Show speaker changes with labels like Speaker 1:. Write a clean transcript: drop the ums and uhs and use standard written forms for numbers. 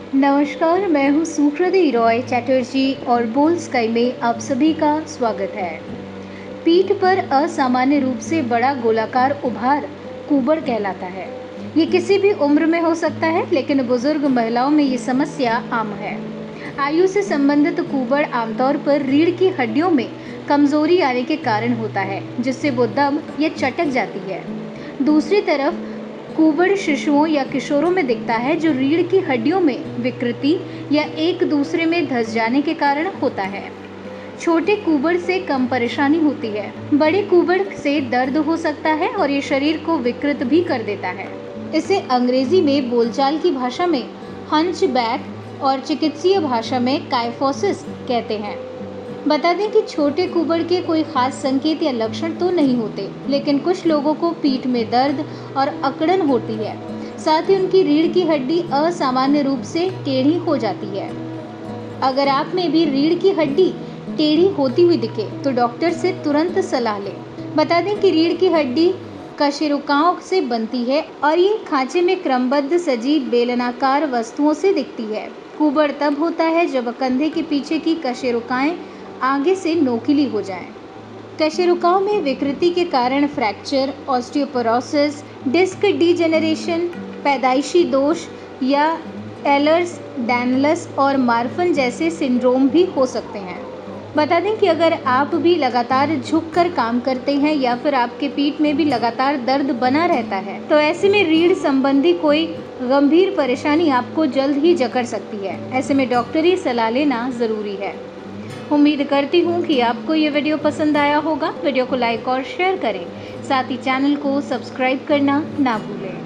Speaker 1: नमस्कार, मैं हूँ सुकृति रॉय चैटर्जी और बोल स्काई में आप सभी का स्वागत है। पीठ पर असामान्य रूप से बड़ा गोलाकार उभार कुबड़ कहलाता है। ये किसी भी उम्र में हो सकता है, लेकिन बुजुर्ग महिलाओं में ये समस्या आम है। आयु से संबंधित कुबड़ आमतौर पर रीढ़ की हड्डियों में कमजोरी आने के कारण होता है, जिससे वो दब या चटक जाती है। दूसरी तरफ कुबड़ शिशुओं या किशोरों में दिखता है, जो रीढ़ की हड्डियों में विकृति या एक दूसरे में धंस जाने के कारण होता है। छोटे कुबड़ से कम परेशानी होती है। बड़े कुबड़ से दर्द हो सकता है और ये शरीर को विकृत भी कर देता है। इसे अंग्रेजी में बोलचाल की भाषा में हंचबैक और चिकित्सीय भाषा में काइफोसिस कहते हैं। बता दें कि छोटे कुबड़ के कोई खास संकेत या लक्षण तो नहीं होते, लेकिन कुछ लोगों को पीठ में दर्द और अकड़न होती है। साथ ही उनकी रीढ़ की हड्डी असामान्य रूप से टेढ़ी हो जाती है। अगर आप में भी रीढ़ की हड्डी टेढ़ी होती हुई दिखे तो डॉक्टर से तुरंत सलाह लें। बता दें कि रीढ़ की हड्डी कशेरुकाओं से बनती है और ये खांचे में क्रमबद्ध सजी बेलनाकार वस्तुओं से दिखती है। कुबड़ तब होता है जब कंधे के पीछे की कशेरुकाएं आगे से नोकीली हो जाएं। कशेरुकाओं में विकृति के कारण फ्रैक्चर, ऑस्टियोपोरोसिस, डिस्क डीजेनरेशन, पैदाइशी दोष या एलर्स डैनियल्स और मार्फन जैसे सिंड्रोम भी हो सकते हैं। बता दें कि अगर आप भी लगातार झुककर काम करते हैं या फिर आपके पीठ में भी लगातार दर्द बना रहता है, तो ऐसे में रीढ़ संबंधी कोई गंभीर परेशानी आपको जल्द ही जकड़ सकती है। ऐसे में डॉक्टरी सलाह लेना ज़रूरी है। उम्मीद करती हूँ कि आपको ये वीडियो पसंद आया होगा। वीडियो को लाइक और शेयर करें, साथ ही चैनल को सब्सक्राइब करना ना भूलें।